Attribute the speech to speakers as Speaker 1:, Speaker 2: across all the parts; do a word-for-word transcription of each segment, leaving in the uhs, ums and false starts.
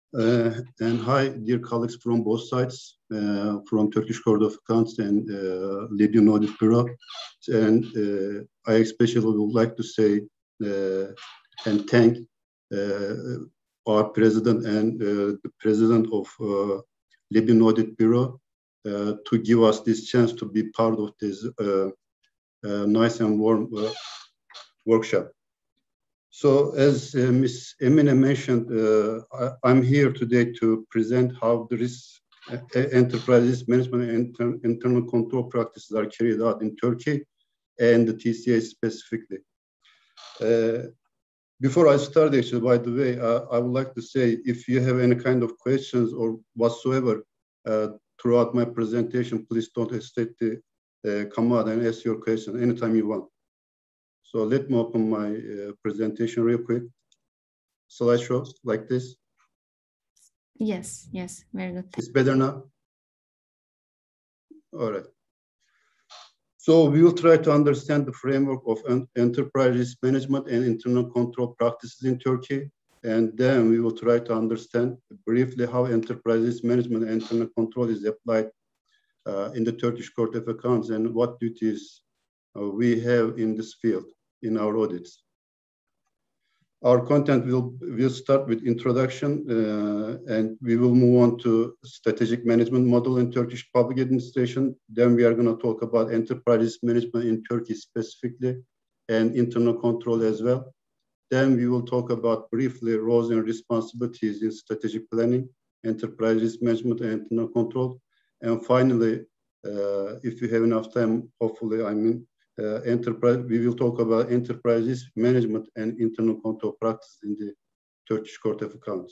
Speaker 1: Uh, and hi, dear colleagues from both sides, uh, from Turkish Court of Accounts and uh, Leading Audit Bureau. And uh, I especially would like to say uh, and thank uh, our president and uh, the president of uh, Leading Audit Bureau uh, to give us this chance to be part of this uh, uh, nice and warm uh, workshop. So as uh, Miz Emine mentioned, uh, I, I'm here today to present how the risk uh, enterprise risk management and inter internal control practices are carried out in Turkey and the T C A specifically. Uh, before I start, actually, by the way, uh, I would like to say if you have any kind of questions or whatsoever uh, throughout my presentation, please don't hesitate to uh, come out and ask your question anytime you want. So let me open my uh, presentation real quick. Slideshow like this.
Speaker 2: Yes, yes, very good.
Speaker 1: It's better now? All right. So we will try to understand the framework of enterprise risk management and internal control practices in Turkey. And then we will try to understand briefly how enterprise risk management and internal control is applied uh, in the Turkish Court of Accounts and what duties uh, we have in this field in our audits. Our content will, will start with introduction uh, and we will move on to strategic management model in Turkish public administration. Then we are going to talk about enterprise management in Turkey specifically and internal control as well. Then we will talk about briefly roles and responsibilities in strategic planning, enterprise risk management and internal control. And finally, uh, if you have enough time, hopefully, I mean, Uh, enterprise, we will talk about enterprises management and internal control practice in the Turkish Court of Accounts.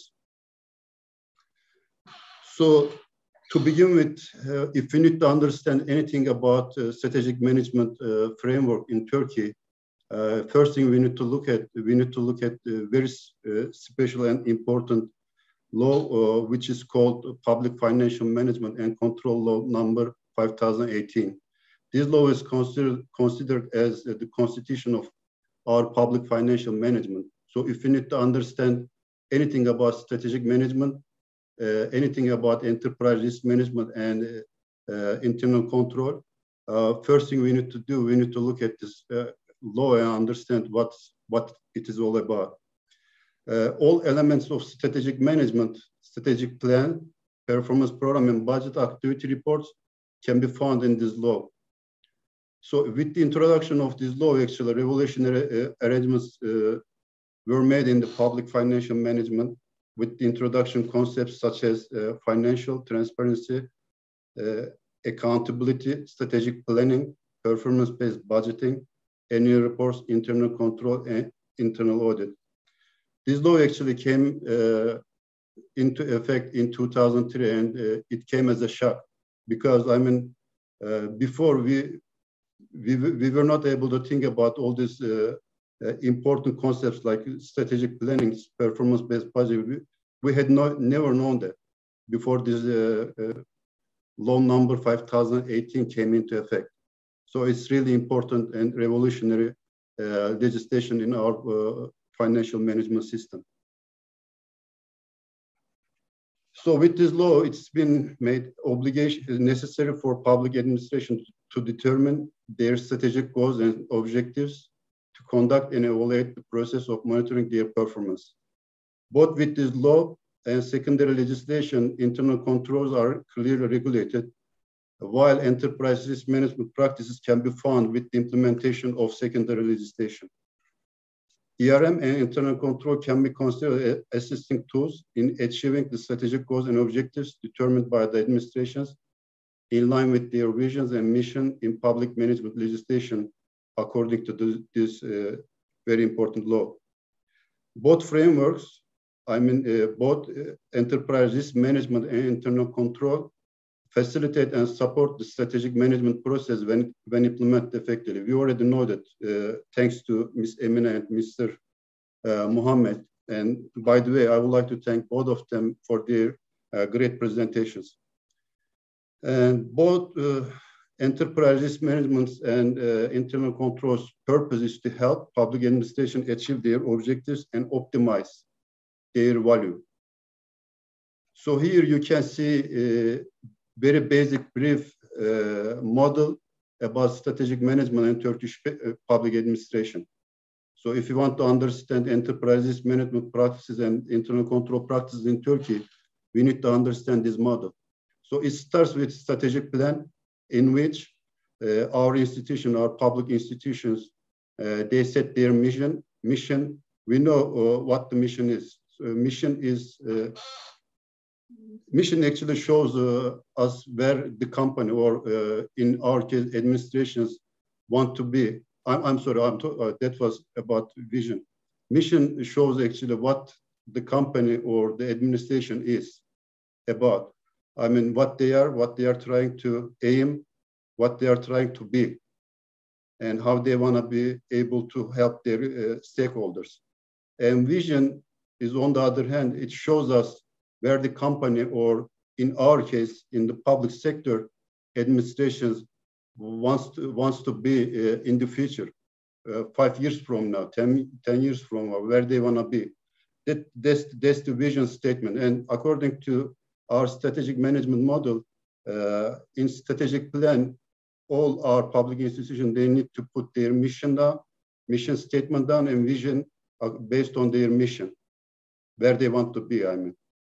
Speaker 1: So to begin with, uh, if we need to understand anything about uh, strategic management uh, framework in Turkey, uh, first thing we need to look at, we need to look at the very uh, special and important law, uh, which is called Public Financial Management and Control Law number five thousand eighteen. This law is considered, considered as uh, the constitution of our public financial management. So if you need to understand anything about strategic management, uh, anything about enterprise risk management and uh, uh, internal control, uh, first thing we need to do, we need to look at this uh, law and understand what, what it is all about. Uh, all elements of strategic management, strategic plan, performance program, and budget activity reports can be found in this law. So with the introduction of this law, actually revolutionary uh, arrangements uh, were made in the public financial management with the introduction concepts such as uh, financial transparency, uh, accountability, strategic planning, performance-based budgeting, annual reports, internal control, and internal audit. This law actually came uh, into effect in two thousand three, and uh, it came as a shock because, I mean, uh, before we We, we were not able to think about all these uh, uh, important concepts like strategic planning, performance-based budget. We, we had no, never known that before this uh, uh, law number five thousand eighteen came into effect. So it's really important and revolutionary uh, legislation in our uh, financial management system. So with this law, it's been made obligation necessary for public administration to determine their strategic goals and objectives, to conduct and evaluate the process of monitoring their performance. Both with this law and secondary legislation, internal controls are clearly regulated, while enterprise risk management practices can be found with the implementation of secondary legislation. E R M and internal control can be considered assisting tools in achieving the strategic goals and objectives determined by the administrations in line with their visions and mission in public management legislation according to this, this uh, very important law. Both frameworks, I mean, uh, both uh, enterprise risk management and internal control facilitate and support the strategic management process when, when implemented effectively. We already know that uh, thanks to Miz Emine and Mister Uh, Mohammed. And by the way, I would like to thank both of them for their uh, great presentations. And both uh, enterprise risk management and uh, internal controls purpose is to help public administration achieve their objectives and optimize their value. So here you can see a very basic brief uh, model about strategic management in Turkish public administration. So if you want to understand enterprises management practices and internal control practices in Turkey, we need to understand this model. So it starts with strategic plan in which uh, our institution, our public institutions, uh, they set their mission. Mission. We know uh, what the mission is. So mission is uh, mission actually shows uh, us where the company or uh, in our case administrations want to be. I'm, I'm sorry, I'm to, uh, that was about vision. Mission shows actually what the company or the administration is about. I mean, what they are, what they are trying to aim, what they are trying to be, and how they want to be able to help their uh, stakeholders. And vision is, on the other hand, it shows us where the company, or in our case, in the public sector, administrations wants to, wants to be uh, in the future, uh, five years from now, ten, ten years from now, where they want to be. That, that's, that's the vision statement. And according to our strategic management model, uh, in strategic plan, all our public institutions, they need to put their mission down, mission statement down, and vision uh, based on their mission, where they want to be, I mean.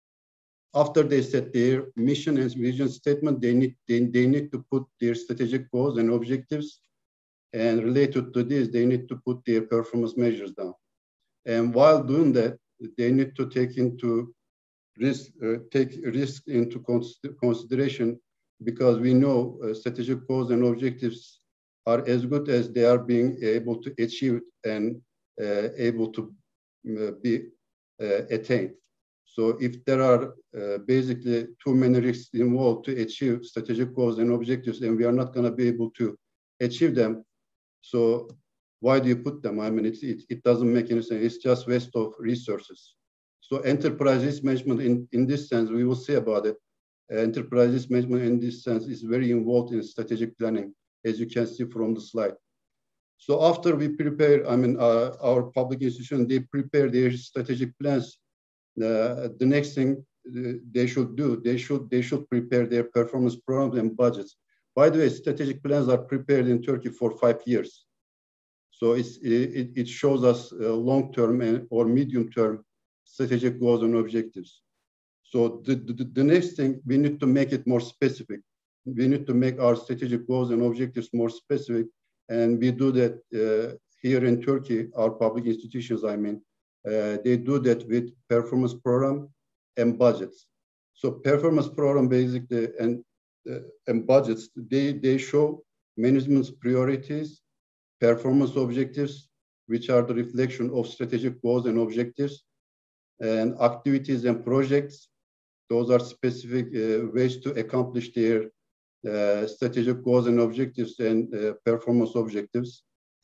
Speaker 1: After they set their mission and vision statement, they need, they, they need to put their strategic goals and objectives. And related to this, they need to put their performance measures down. And while doing that, they need to take into risk, uh, take risk into consideration, because we know uh, strategic goals and objectives are as good as they are being able to achieve and uh, able to uh, be uh, attained. So if there are uh, basically too many risks involved to achieve strategic goals and objectives, and we are not going to be able to achieve them, so why do you put them? I mean, it's, it, it doesn't make any sense. It's just waste of resources. So enterprise risk management in, in this sense, we will say about it, enterprise risk management in this sense is very involved in strategic planning, as you can see from the slide. So after we prepare, I mean, uh, our public institution, they prepare their strategic plans. Uh, the next thing uh, they should do, they should, they should prepare their performance programs and budgets. By the way, strategic plans are prepared in Turkey for five years. So it's, it, it shows us uh, long-term and or medium-term strategic goals and objectives. So the, the, the next thing, we need to make it more specific. We need to make our strategic goals and objectives more specific. And we do that uh, here in Turkey, our public institutions, I mean, uh, they do that with performance program and budgets. So performance program basically and, uh, and budgets, they, they show management's priorities, performance objectives, which are the reflection of strategic goals and objectives, and activities and projects. Those are specific uh, ways to accomplish their uh, strategic goals and objectives and uh, performance objectives,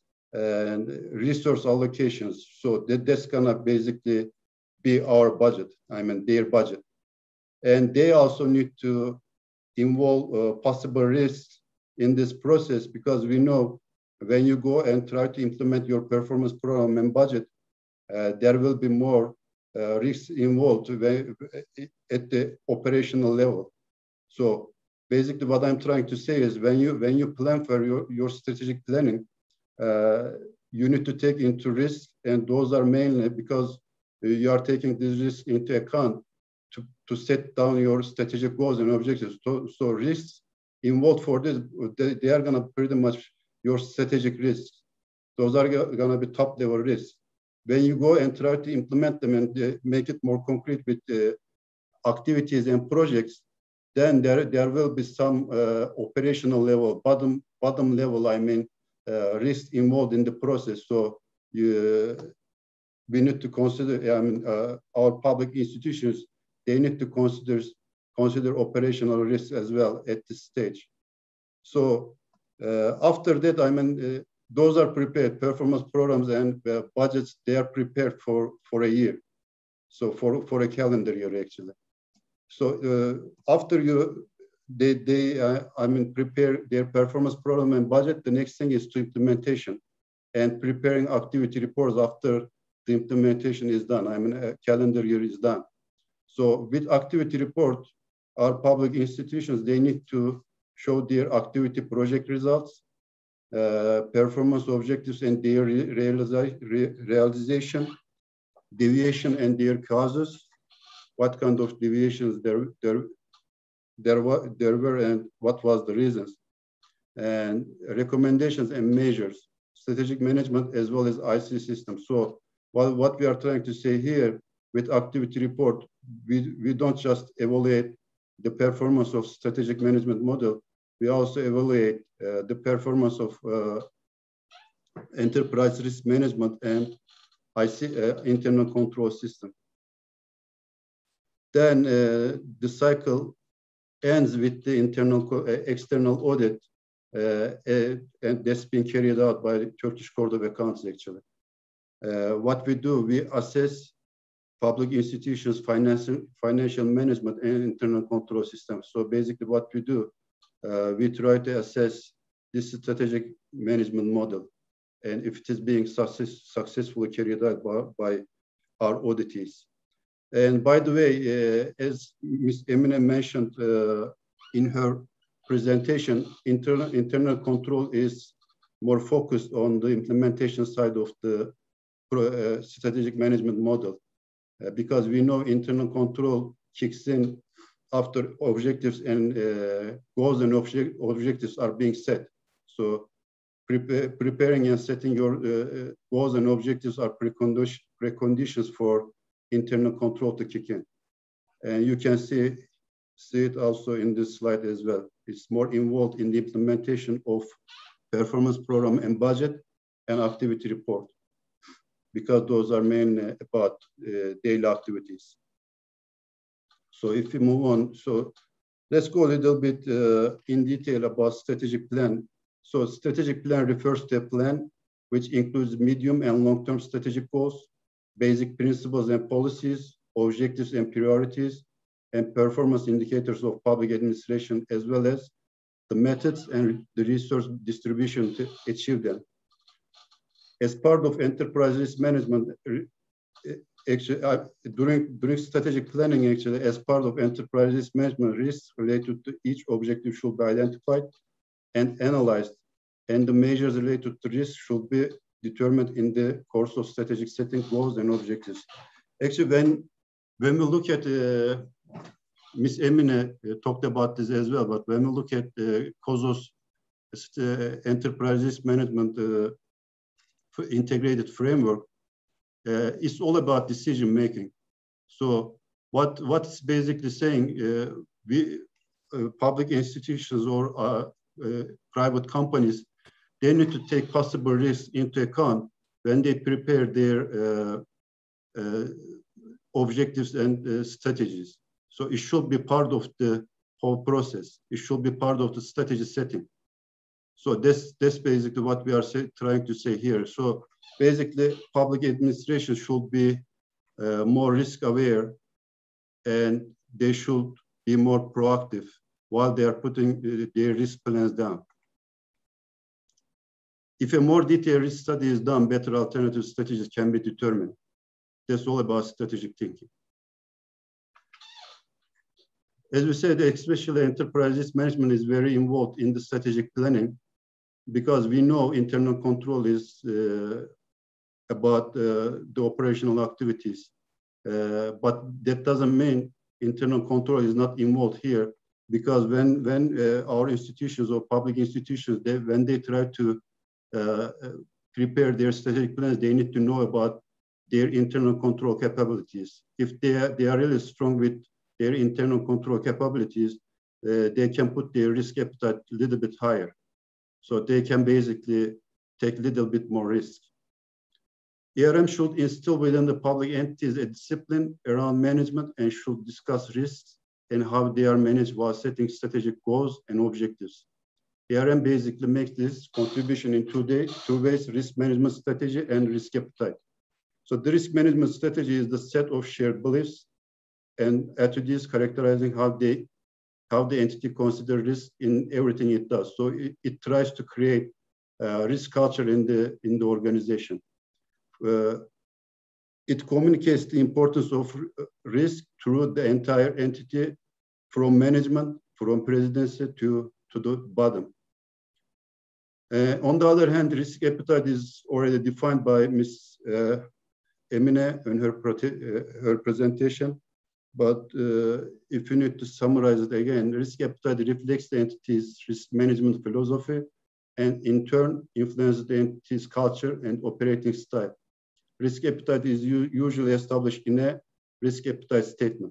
Speaker 1: and resource allocations. So that, that's gonna basically be our budget, I mean their budget. And they also need to involve uh, possible risks in this process, because we know when you go and try to implement your performance program and budget, uh, there will be more uh, risks involved at the operational level. So basically what I'm trying to say is when you, when you plan for your, your strategic planning, uh, you need to take into risks, and those are mainly because you are taking these risks into account to, to set down your strategic goals and objectives. So, so risks involved for this, they, they are gonna pretty much your strategic risks. Those are gonna be top level risks. When you go and try to implement them and uh, make it more concrete with uh, activities and projects, then there, there will be some uh, operational level, bottom, bottom level, I mean, uh, risk involved in the process. So you, we need to consider, I mean, uh, our public institutions, they need to consider, consider operational risks as well at this stage. So uh, after that, I mean, uh, those are prepared, performance programs and uh, budgets, they are prepared for, for a year. So for, for a calendar year, actually. So uh, after you, they, they uh, I mean, prepare their performance program and budget, the next thing is to implementation and preparing activity reports after the implementation is done. I mean, a calendar year is done. So with activity report, our public institutions, they need to show their activity project results, uh, performance objectives and their re realiza re realization, deviation and their causes, what kind of deviations there, there, there, were, there were and what was the reasons, and recommendations and measures, strategic management as well as I C systems. So what, what we are trying to say here with activity report, we, we don't just evaluate the performance of strategic management model, we also evaluate uh, the performance of uh, enterprise risk management and I C uh, internal control system. Then uh, the cycle ends with the internal uh, external audit, uh, uh, and that's been carried out by the Turkish Court of Accounts actually. Uh, what we do, we assess public institutions, financial, financial management and internal control systems. So basically what we do, uh, we try to assess this strategic management model and if it is being success, successfully carried out by, by our auditees. And by the way, uh, as Miz Emine mentioned uh, in her presentation, internal, internal control is more focused on the implementation side of the uh, strategic management model. Uh, because we know internal control kicks in after objectives and uh, goals and object objectives are being set. So pre preparing and setting your uh, goals and objectives are precondition preconditions for internal control to kick in. And you can see, see it also in this slide as well. It's more involved in the implementation of performance program and budget and activity report, because those are mainly about uh, daily activities. So if we move on, so let's go a little bit uh, in detail about strategic plan. So strategic plan refers to a plan which includes medium and long-term strategic goals, basic principles and policies, objectives and priorities, and performance indicators of public administration, as well as the methods and the resource distribution to achieve them. As part of enterprise risk management, actually, uh, during, during strategic planning, actually, as part of enterprise risk management, risks related to each objective should be identified and analyzed, and the measures related to risk should be determined in the course of strategic setting goals and objectives. Actually, when, when we look at, uh, Miz Emine uh, talked about this as well, but when we look at uh, COSO's uh, enterprise risk management uh, integrated framework, uh, it's all about decision making. So what what's basically saying, uh, we uh, public institutions or uh, uh, private companies, they need to take possible risks into account when they prepare their uh, uh, objectives and uh, strategies. So it should be part of the whole process. It should be part of the strategy setting. So that's, that's basically what we are say, trying to say here. So basically, public administration should be uh, more risk aware, and they should be more proactive while they are putting uh, their risk plans down. If a more detailed risk study is done, better alternative strategies can be determined. That's all about strategic thinking. As we said, especially enterprise risk management is very involved in the strategic planning, because we know internal control is uh, about uh, the operational activities. Uh, but that doesn't mean internal control is not involved here, because when, when uh, our institutions or public institutions, they, when they try to uh, prepare their strategic plans, they need to know about their internal control capabilities. If they are, they are really strong with their internal control capabilities, uh, they can put their risk appetite a little bit higher. So they can basically take a little bit more risk. E R M should instill within the public entities a discipline around management and should discuss risks and how they are managed while setting strategic goals and objectives. E R M basically makes this contribution in two, day, two ways: risk management strategy and risk appetite. So the risk management strategy is the set of shared beliefs and attitudes characterizing how they how the entity considers risk in everything it does. So it, it tries to create uh, risk culture in the in the organization. Uh, It communicates the importance of risk through the entire entity, from management, from presidency to, to the bottom. Uh, on the other hand, risk appetite is already defined by Miz Uh, Emine in her, uh, her presentation. But uh, if you need to summarize it again, risk appetite reflects the entity's risk management philosophy and in turn influences the entity's culture and operating style. Risk appetite is usually established in a risk appetite statement.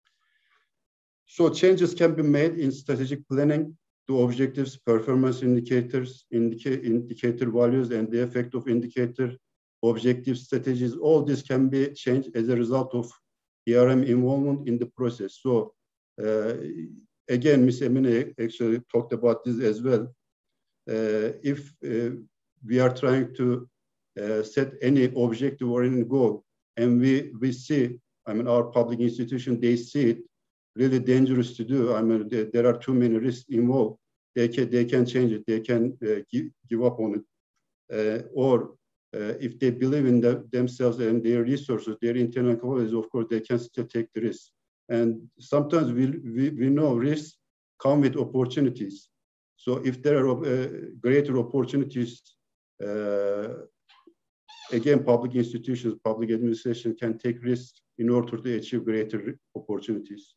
Speaker 1: So changes can be made in strategic planning to objectives, performance indicators, indica indicator values, and the effect of indicator, objective strategies. All this can be changed as a result of E R M involvement in the process. So uh, again, Miz Emine actually talked about this as well. Uh, if uh, we are trying to uh, set any objective or any goal, and we, we see, I mean, our public institution, they see it really dangerous to do. I mean, there, there are too many risks involved. They can, they can change it. They can uh, give, give up on it. Uh, or uh, if they believe in the, themselves and their resources, their internal capabilities, of course, they can still take the risk. And sometimes we, we, we know risks come with opportunities. So if there are uh, greater opportunities, uh, again, public institutions, public administration can take risks in order to achieve greater opportunities.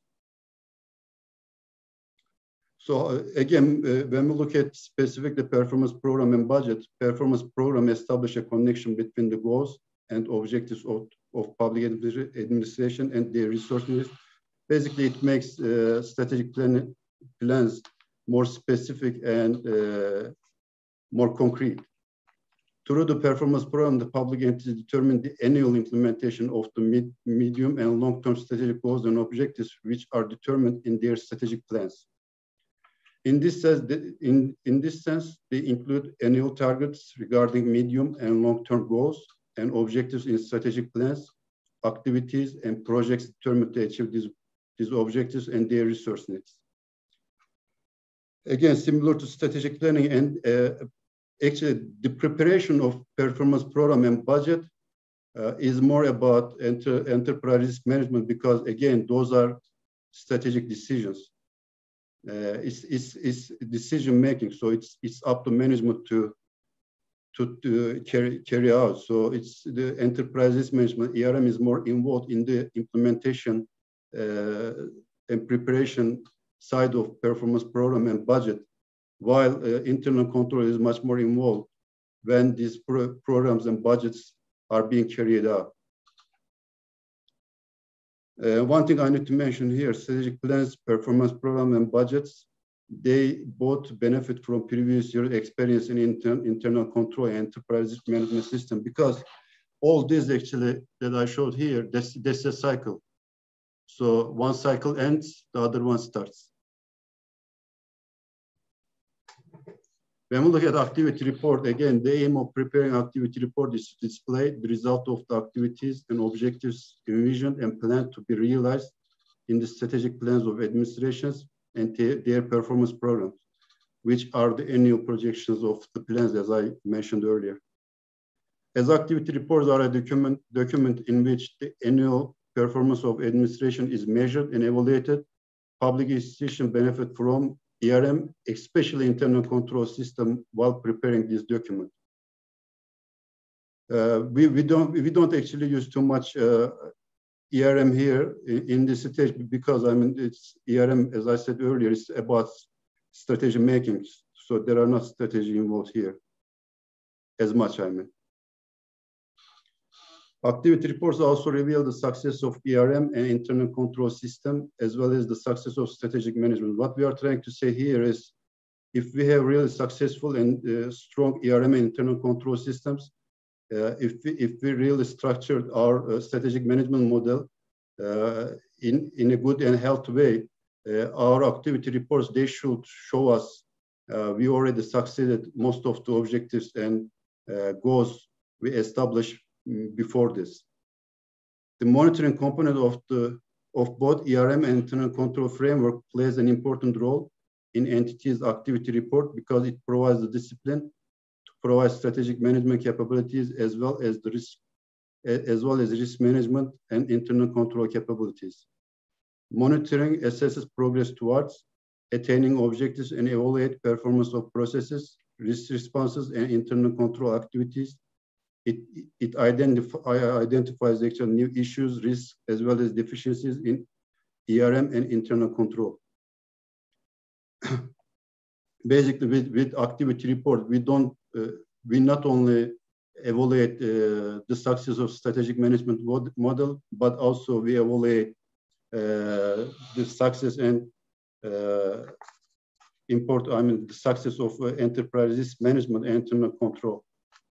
Speaker 1: So uh, again, uh, when we look at specific the performance program and budget, performance program establish a connection between the goals and objectives of, of public administration and their resources. Basically, it makes uh, strategic plan, plans more specific and uh, more concrete. Through the performance program, the public entities determine the annual implementation of the mid, medium and long-term strategic goals and objectives, which are determined in their strategic plans. In this sense, in, in this sense, they include annual targets regarding medium and long-term goals and objectives in strategic plans, activities and projects determined to achieve these, these objectives and their resource needs. Again, similar to strategic planning, and uh, actually the preparation of performance program and budget uh, is more about enter, enterprise risk management, because again, those are strategic decisions. Uh, it's, it's, it's decision making, so it's it's up to management to to, to carry carry out. So it's the enterprise risk management. E R M is more involved in the implementation uh, and preparation side of performance program and budget, while uh, internal control is much more involved when these pro programs and budgets are being carried out. Uh, one thing I need to mention here, strategic plans, performance program, and budgets, they both benefit from previous year experience in inter internal control and enterprise management system, because all this actually that I showed here, that's, that's a cycle. So one cycle ends, the other one starts. When we look at activity report, again, the aim of preparing activity report is to display the result of the activities and objectives envisioned and planned to be realized in the strategic plans of administrations and their performance programs, which are the annual projections of the plans, as I mentioned earlier. As activity reports are a document, document in which the annual performance of administration is measured and evaluated, public institutions benefit from E R M, especially internal control system, while preparing this document. Uh, we, we, don't, we don't actually use too much uh, E R M here in, in this stage, because I mean, it's E R M, as I said earlier, it's about strategy making. So there are not strategy involved here as much, I mean. Activity reports also reveal the success of E R M and internal control system, as well as the success of strategic management. What we are trying to say here is, if we have really successful and uh, strong E R M and internal control systems, uh, if, we, if we really structured our uh, strategic management model uh, in, in a good and healthy way, uh, our activity reports, they should show us uh, we already succeeded most of the objectives and uh, goals we established before this. The monitoring component of the of both E R M and internal control framework plays an important role in entities' activity report, because it provides the discipline to provide strategic management capabilities as well as the risk as well as risk management and internal control capabilities. Monitoring assesses progress towards attaining objectives and evaluate performance of processes, risk responses, and internal control activities. It, it identify, identifies actual new issues, risks, as well as deficiencies in E R M and internal control. Basically, with, with activity report, we don't, uh, we not only evaluate uh, the success of strategic management model, but also we evaluate uh, the success and uh, import, I mean, the success of uh, enterprise risk management and internal control.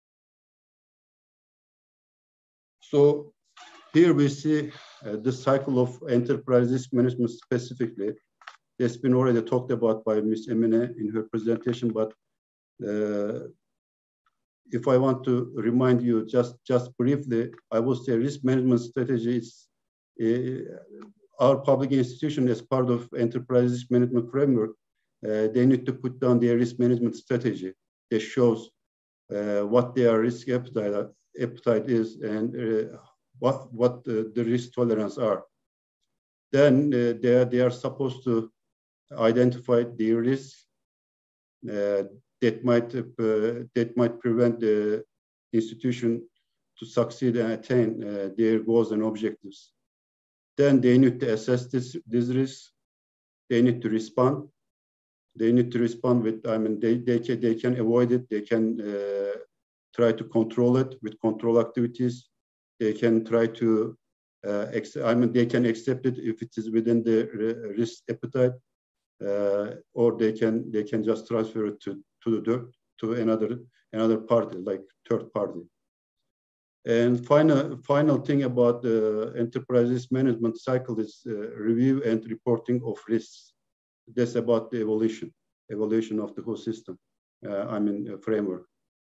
Speaker 1: So here we see uh, the cycle of enterprise risk management specifically. That's been already talked about by Miz Emine in her presentation, but uh, if I want to remind you just, just briefly, I would say risk management strategy is uh, our public institution as part of enterprise risk management framework. Uh, they need to put down their risk management strategy that shows uh, what their risk appetite, appetite is and uh, what, what the, the risk tolerance are. Then uh, they, are, they are supposed to identify the risks uh, that might uh, that might prevent the institution to succeed and attain uh, their goals and objectives. Then they need to assess this this risk. They need to respond. They need to respond with. I mean, they they can they can avoid it. They can uh, try to control it with control activities. They can try to. Uh, I mean, they can accept it if it is within the risk appetite. Uh, or they can they can just transfer it to to the to another another party like third party. And final final thing about the enterprise risk management cycle is uh, review and reporting of risks. That's about the evolution evolution of the whole system. Uh, I mean uh, framework.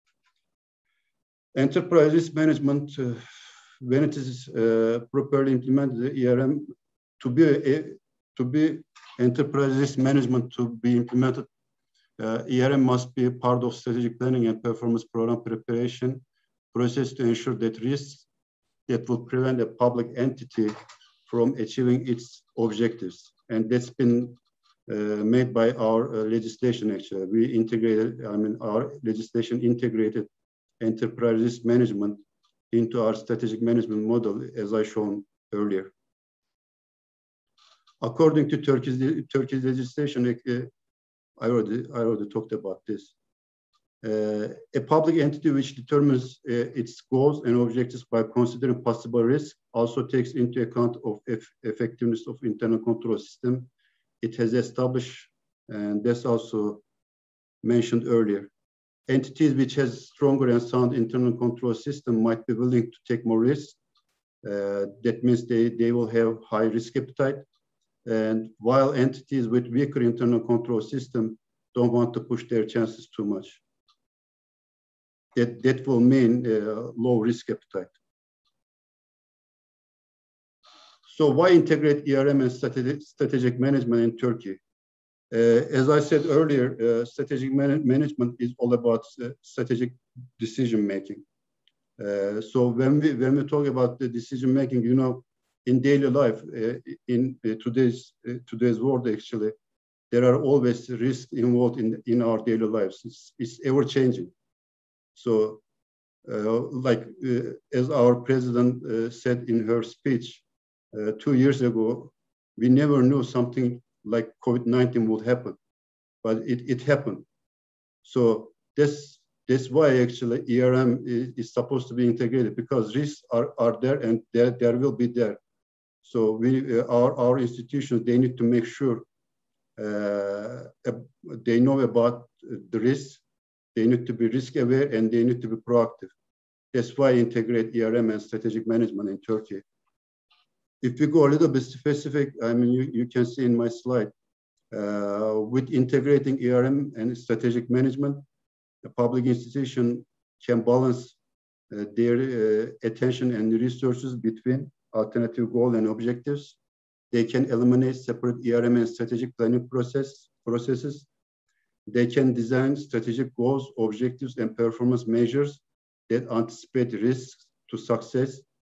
Speaker 1: Enterprise risk management, uh, when it is uh, properly implemented, the E R M to be a, to be enterprise risk management to be implemented, uh, E R M must be a part of strategic planning and performance program preparation process to ensure that risks that will prevent a public entity from achieving its objectives. And that's been uh, made by our uh, legislation, actually. We integrated, I mean, our legislation integrated enterprise risk management into our strategic management model, as I shown earlier. According to Turkey's, Turkey's legislation, uh, I already, I already talked about this. Uh, a public entity which determines uh, its goals and objectives by considering possible risk also takes into account of eff effectiveness of internal control system it has established, and that's also mentioned earlier. Entities which has stronger and sound internal control system might be willing to take more risks. Uh, that means they, they will have high risk appetite. And while entities with weaker internal control system don't want to push their chances too much. That, that will mean uh, low risk appetite. So why integrate E R M and strategic, strategic management in Turkey? Uh, as I said earlier, uh, strategic man management is all about uh, strategic decision making. Uh, so when we, when we talk about the decision making, you know, in daily life, uh, in uh, today's uh, today's world, actually, there are always risks involved in in our daily lives. It's, it's ever changing. So, uh, like uh, as our president uh, said in her speech uh, two years ago, we never knew something like COVID nineteen would happen, but it it happened. So that's that's why actually E R M is, is supposed to be integrated, because risks are are there and there there will be there. So we, uh, our, our institutions, they need to make sure uh, they know about the risks, they need to be risk aware, and they need to be proactive. That's why I integrate E R M and strategic management in Turkey. If we go a little bit specific, I mean, you, you can see in my slide, uh, with integrating E R M and strategic management, the public institution can balance uh, their uh, attention and resources between alternative goal and objectives. They can eliminate separate E R M and strategic planning process, processes. They can design strategic goals, objectives, and performance measures that anticipate risks to success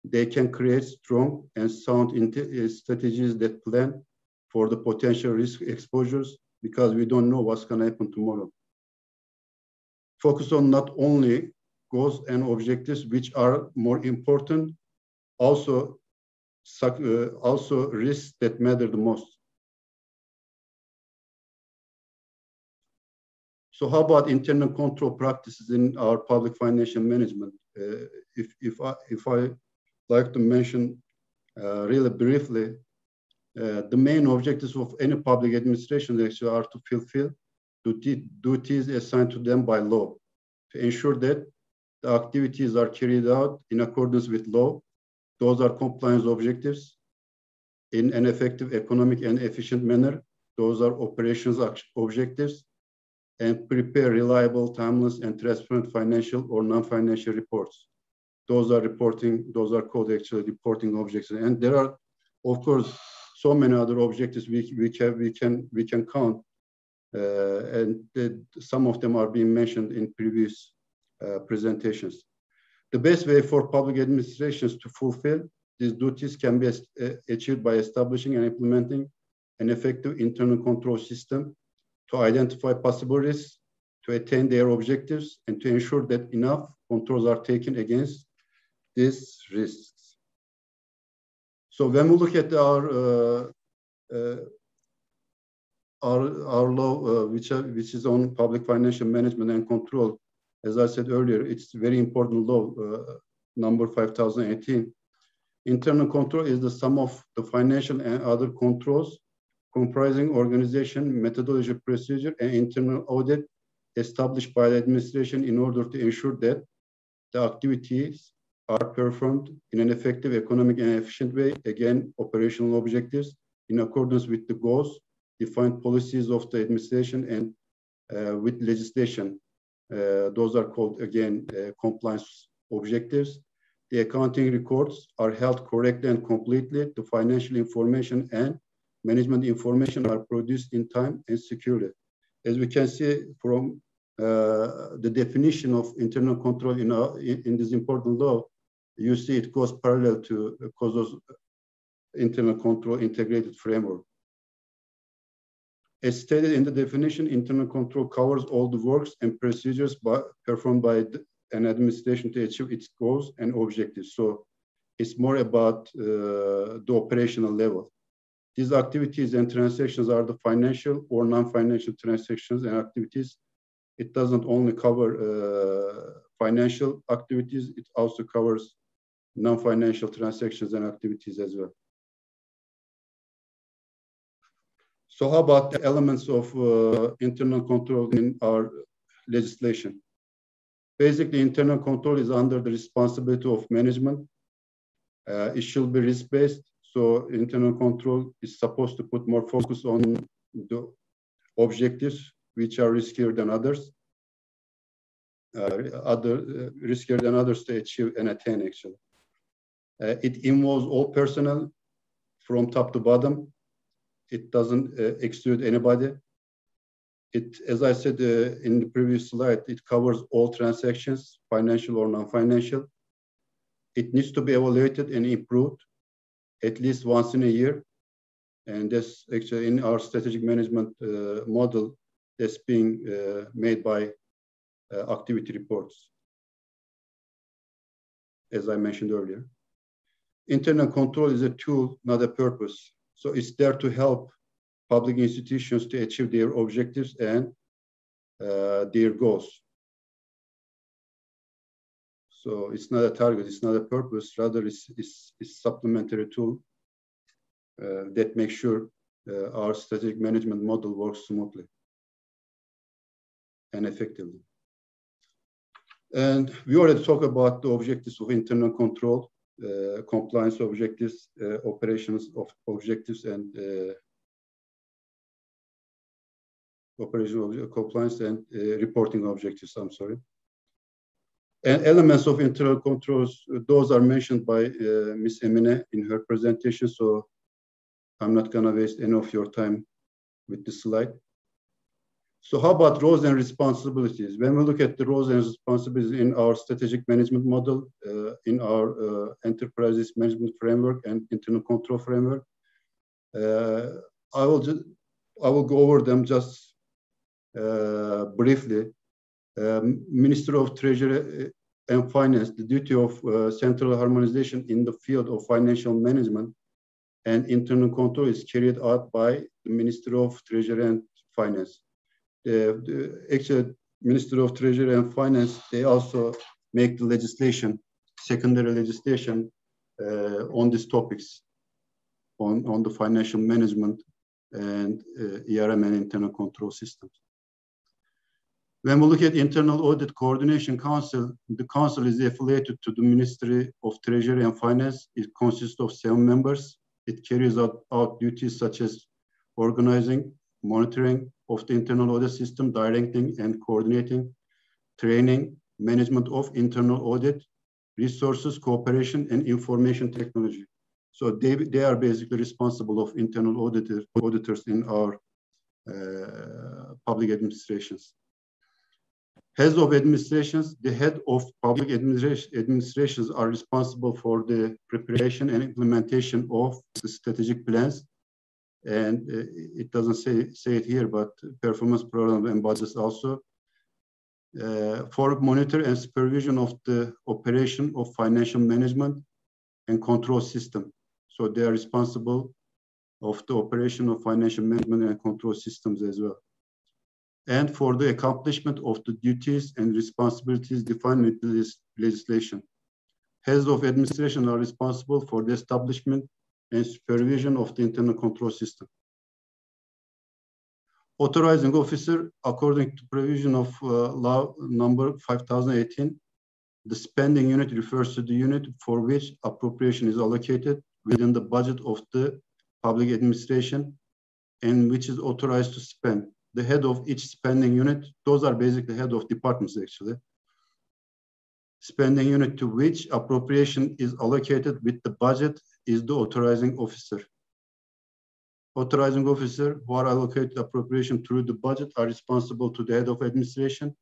Speaker 1: they can create strong and sound strategies that plan for the potential risk exposures, because we don't know what's going to happen tomorrow. Focus on not only goals and objectives, which are more important, also, uh, also risks that matter the most. So how about internal control practices in our public financial management? Uh, if, if, I, if I like to mention uh, really briefly, uh, the main objectives of any public administration actually are to fulfill duty, duties assigned to them by law, to ensure that the activities are carried out in accordance with law. Those are compliance objectives in an effective, economic, and efficient manner. Those are operations objectives, and prepare reliable, timeless, and transparent financial or non-financial reports. Those are reporting, those are called actually reporting objectives. And there are, of course, so many other objectives we, we, can, we, can, we can count. Uh, and the, some of them are being mentioned in previous uh, presentations. The best way for public administrations to fulfill these duties can be uh, achieved by establishing and implementing an effective internal control system to identify possible risks, to attain their objectives, and to ensure that enough controls are taken against these risks. So when we look at our uh, uh, our, our law, uh, which, are, which is on public financial management and control, as I said earlier, it's a very important law, uh, number five thousand eighteen. Internal control is the sum of the financial and other controls comprising organization, methodology, procedure, and internal audit established by the administration in order to ensure that the activities are performed in an effective, economic, and efficient way. Again, operational objectives in accordance with the goals, defined policies of the administration, and uh, with legislation. Uh, those are called, again, uh, compliance objectives. The accounting records are held correctly and completely. The financial information and management information are produced in time and securely. As we can see from uh, the definition of internal control in, our, in, in this important law, you see it goes parallel to C O S O's internal control integrated framework. As stated in the definition, internal control covers all the works and procedures by, performed by the, an administration to achieve its goals and objectives. So it's more about uh, the operational level. These activities and transactions are the financial or non-financial transactions and activities. It doesn't only cover uh, financial activities, it also covers non-financial transactions and activities as well. So how about the elements of uh, internal control in our legislation? Basically, internal control is under the responsibility of management. Uh, it should be risk-based. So internal control is supposed to put more focus on the objectives, which are riskier than others, uh, other uh, riskier than others to achieve and attain, actually. Uh, it involves all personnel from top to bottom. It doesn't uh, exclude anybody. It, as I said uh, in the previous slide, it covers all transactions, financial or non-financial. It needs to be evaluated and improved at least once in a year. And that's actually in our strategic management uh, model that's being uh, made by uh, activity reports, as I mentioned earlier. Internal control is a tool, not a purpose. So it's there to help public institutions to achieve their objectives and uh, their goals. So it's not a target, it's not a purpose, rather it's, it's, it's a supplementary tool uh, that makes sure uh, our strategic management model works smoothly and effectively. And we already talked about the objectives of internal control, uh, compliance objectives, uh, operations of objectives, and uh, operational compliance and uh, reporting objectives, I'm sorry. And elements of internal controls, those are mentioned by uh, Miz Emine in her presentation, so I'm not gonna waste any of your time with this slide. So how about roles and responsibilities? When we look at the roles and responsibilities in our strategic management model, uh, in our uh, enterprise risk management framework and internal control framework, uh, I will just I will go over them just uh, briefly. Um, Minister of Treasury and Finance, the duty of uh, central harmonization in the field of financial management and internal control is carried out by the Minister of Treasury and Finance. Uh, the actual Minister of Treasury and Finance, they also make the legislation, secondary legislation uh, on these topics, on, on the financial management and uh, E R M and internal control systems. When we look at Internal Audit Coordination Council, the council is affiliated to the Ministry of Treasury and Finance. It consists of seven members. It carries out, out duties such as organizing, monitoring of the internal audit system, directing and coordinating, training, management of internal audit, resources, cooperation, and information technology. So they, they are basically responsible of internal auditor, auditors in our uh, public administrations. Heads of administrations, the head of public administration, administrations are responsible for the preparation and implementation of the strategic plans. And uh, it doesn't say, say it here, but performance program and budgets also. Uh, for monitor and supervision of the operation of financial management and control system. So they are responsible of the operation of financial management and control systems as well. And for the accomplishment of the duties and responsibilities defined with this legislation. Heads of administration are responsible for the establishment and supervision of the internal control system. Authorizing officer, according to provision of uh, law number five thousand eighteen, the spending unit refers to the unit for which appropriation is allocated within the budget of the public administration and which is authorized to spend. The head of each spending unit, those are basically head of departments actually. Spending unit to which appropriation is allocated with the budget is the authorizing officer. Authorizing officer who are allocated appropriation through the budget are responsible to the head of administration.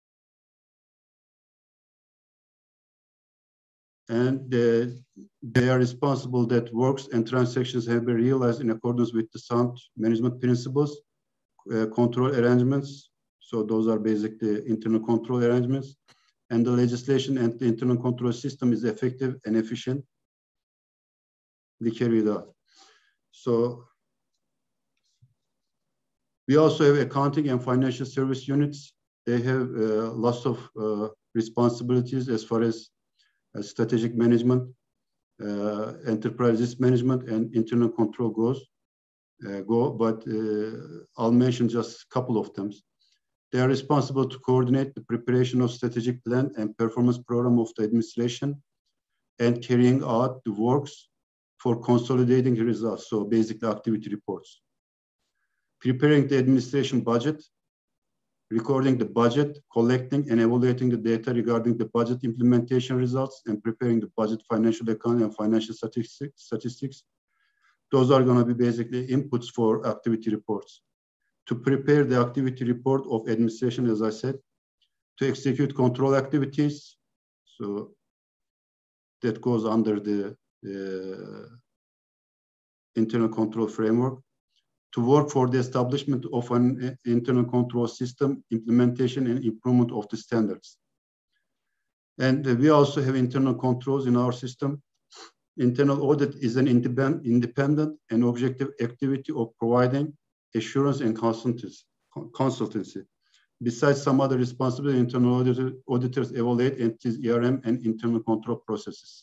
Speaker 1: And uh, they are responsible that works and transactions have been realized in accordance with the sound management principles, uh, control arrangements. So those are basically internal control arrangements. And the legislation and the internal control system is effective and efficient. We carry it out. So we also have accounting and financial service units. They have uh, lots of uh, responsibilities as far as uh, strategic management, uh, enterprise risk management, and internal control goes. Uh, go, but uh, I'll mention just a couple of them. They are responsible to coordinate the preparation of strategic plan and performance program of the administration and carrying out the works for consolidating the results, so basically activity reports. Preparing the administration budget, recording the budget, collecting and evaluating the data regarding the budget implementation results, and preparing the budget financial account and financial statistics. statistics. Those are going to be basically inputs for activity reports. To prepare the activity report of administration, as I said, to execute control activities. So that goes under the uh, internal control framework. To work for the establishment of an internal control system, implementation and improvement of the standards. And we also have internal controls in our system. Internal audit is an independent, independent and objective activity of providing assurance and consultancy. Besides some other responsibility, internal auditor, auditors evaluate entities' E R M and internal control processes.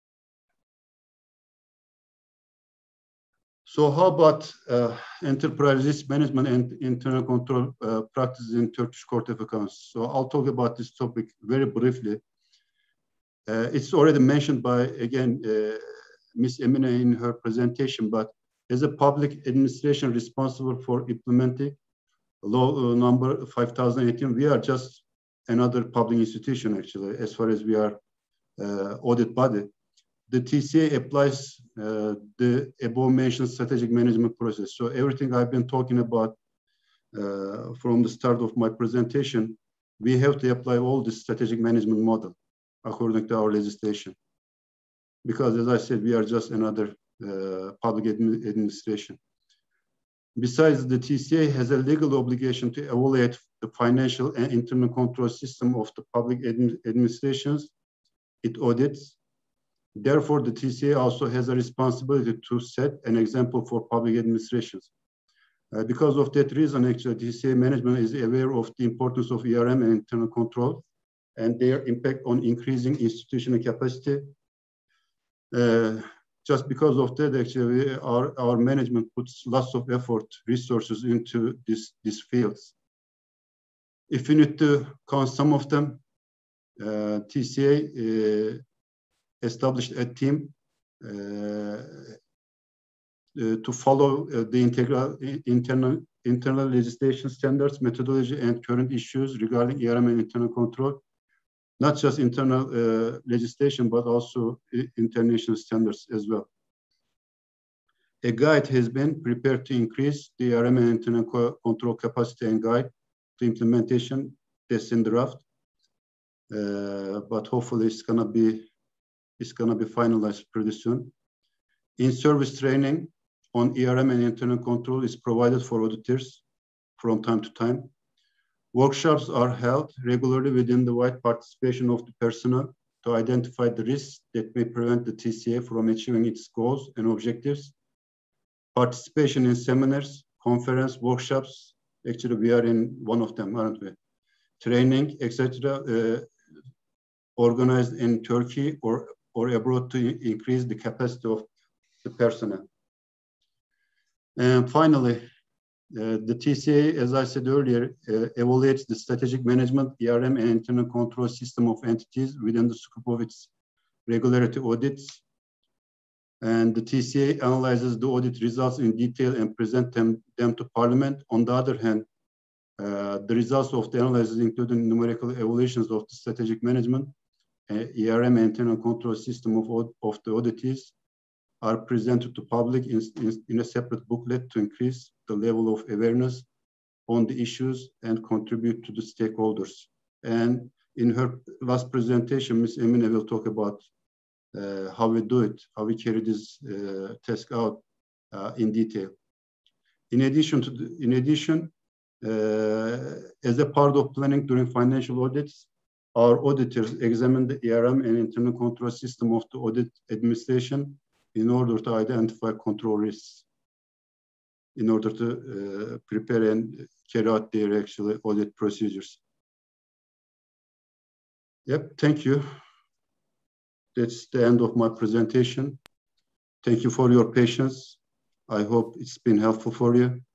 Speaker 1: So how about uh, enterprise risk management and internal control uh, practices in Turkish Court of Accounts? So I'll talk about this topic very briefly. Uh, it's already mentioned by, again, uh, Miz Emine in her presentation, but as a public administration responsible for implementing law uh, number five thousand eighteen, we are just another public institution, actually, as far as we are uh, audit body. The T C A applies uh, the above mentioned strategic management process. So everything I've been talking about uh, from the start of my presentation, we have to apply all the strategic management model according to our legislation. Because as I said, we are just another uh, public admi administration. Besides, the T C A has a legal obligation to evaluate the financial and internal control system of the public admi administrations it audits. Therefore, the T C A also has a responsibility to set an example for public administrations. Uh, because of that reason, actually, T C A management is aware of the importance of E R M and internal control and their impact on increasing institutional capacity. Uh, just because of that, actually, our, our management puts lots of effort, resources into this, these fields. If we need to count some of them, uh, T C A uh, established a team uh, Uh, to follow uh, the integral, internal, internal legislation standards, methodology, and current issues regarding E R M and internal control. Not just internal uh, legislation, but also international standards as well. A guide has been prepared to increase the E R M and internal co control capacity and guide to implementation. That's in draft, uh, but hopefully it's gonna be it's gonna be finalized pretty soon. In-service training on E R M and internal control is provided for auditors from time to time. Workshops are held regularly within the wide participation of the personnel to identify the risks that may prevent the T C A from achieving its goals and objectives. Participation in seminars, conference, workshops, actually we are in one of them, aren't we? Training, et cetera, uh, organized in Turkey or, or abroad to increase the capacity of the personnel. And finally, uh, the T C A, as I said earlier, uh, evaluates the strategic management, E R M, and internal control system of entities within the scope of its regularity audits. And the T C A analyzes the audit results in detail and present them, them to Parliament. On the other hand, uh, the results of the analysis, including numerical evaluations of the strategic management, uh, E R M, and internal control system of, of the auditees, are presented to public in, in, in a separate booklet to increase the level of awareness on the issues and contribute to the stakeholders. And in her last presentation, Miz Emine will talk about uh, how we do it, how we carry this uh, task out uh, in detail. In addition, to the, in addition uh, as a part of planning during financial audits, our auditors examine the E R M and internal control system of the audit administration in order to identify control risks, in order to uh, prepare and carry out their actual audit procedures. Yep, thank you. That's the end of my presentation. Thank you for your patience. I hope it's been helpful for you.